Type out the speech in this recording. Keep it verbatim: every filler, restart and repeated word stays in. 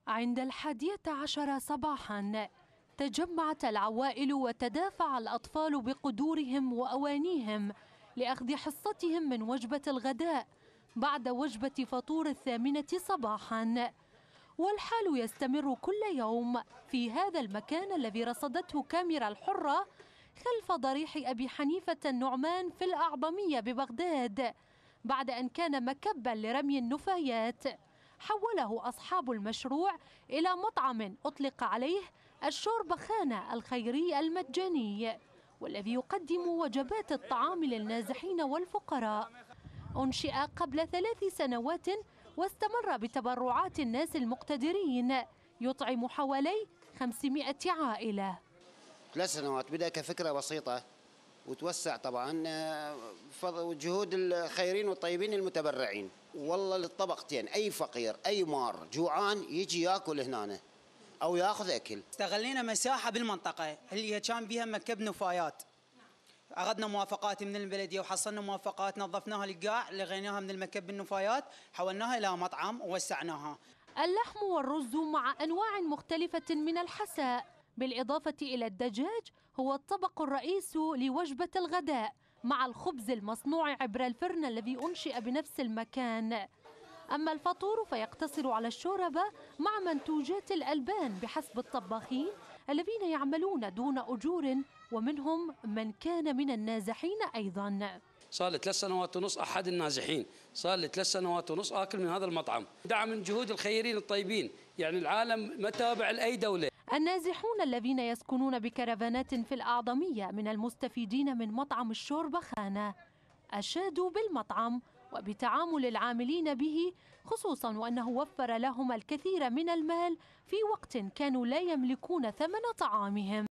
عند الحادية عشر صباحاً تجمعت العوائل وتدافع الأطفال بقدورهم وأوانيهم لأخذ حصتهم من وجبة الغداء بعد وجبة فطور الثامنة صباحاً. والحال يستمر كل يوم في هذا المكان الذي رصدته كاميرا الحرة خلف ضريح أبي حنيفة النعمان في الأعظمية ببغداد، بعد أن كان مكباً لرمي النفايات حوله أصحاب المشروع إلى مطعم أطلق عليه الشوربخانة الخيري المجاني، والذي يقدم وجبات الطعام للنازحين والفقراء. أنشئ قبل ثلاث سنوات واستمر بتبرعات الناس المقتدرين، يطعم حوالي خمسمائة عائلة. ثلاث سنوات بدأ كفكرة بسيطة وتوسع طبعا جهود الخيرين والطيبين المتبرعين. والله للطبقتين، أي فقير أي مار جوعان يجي ياكل هنا أو ياخذ أكل. استغلينا مساحة بالمنطقة اللي كان بها مكب نفايات، أخذنا موافقات من البلدية وحصلنا موافقات، نظفناها القاع، لغيناها من المكب النفايات، حولناها إلى مطعم ووسعناها. اللحم والرز مع أنواع مختلفة من الحساء بالإضافة إلى الدجاج هو الطبق الرئيس لوجبة الغداء، مع الخبز المصنوع عبر الفرن الذي أنشئ بنفس المكان. أما الفطور فيقتصر على الشوربة مع منتوجات الألبان بحسب الطباخين الذين يعملون دون أجور، ومنهم من كان من النازحين أيضا. صار لي ثلاث سنوات ونص أحد النازحين، صار لي ثلاث سنوات ونص آكل من هذا المطعم، دعم من جهود الخيرين الطيبين، يعني العالم ما تابع لأي دولة. النازحون الذين يسكنون بكرفانات في الأعظمية من المستفيدين من مطعم الشوربخانة أشادوا بالمطعم وبتعامل العاملين به، خصوصا وأنه وفر لهم الكثير من المال في وقت كانوا لا يملكون ثمن طعامهم.